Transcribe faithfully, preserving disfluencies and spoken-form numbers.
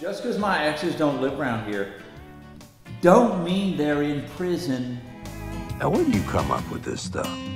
Just because my exes don't live around here, don't mean they're in prison. Now, where do you come up with this stuff?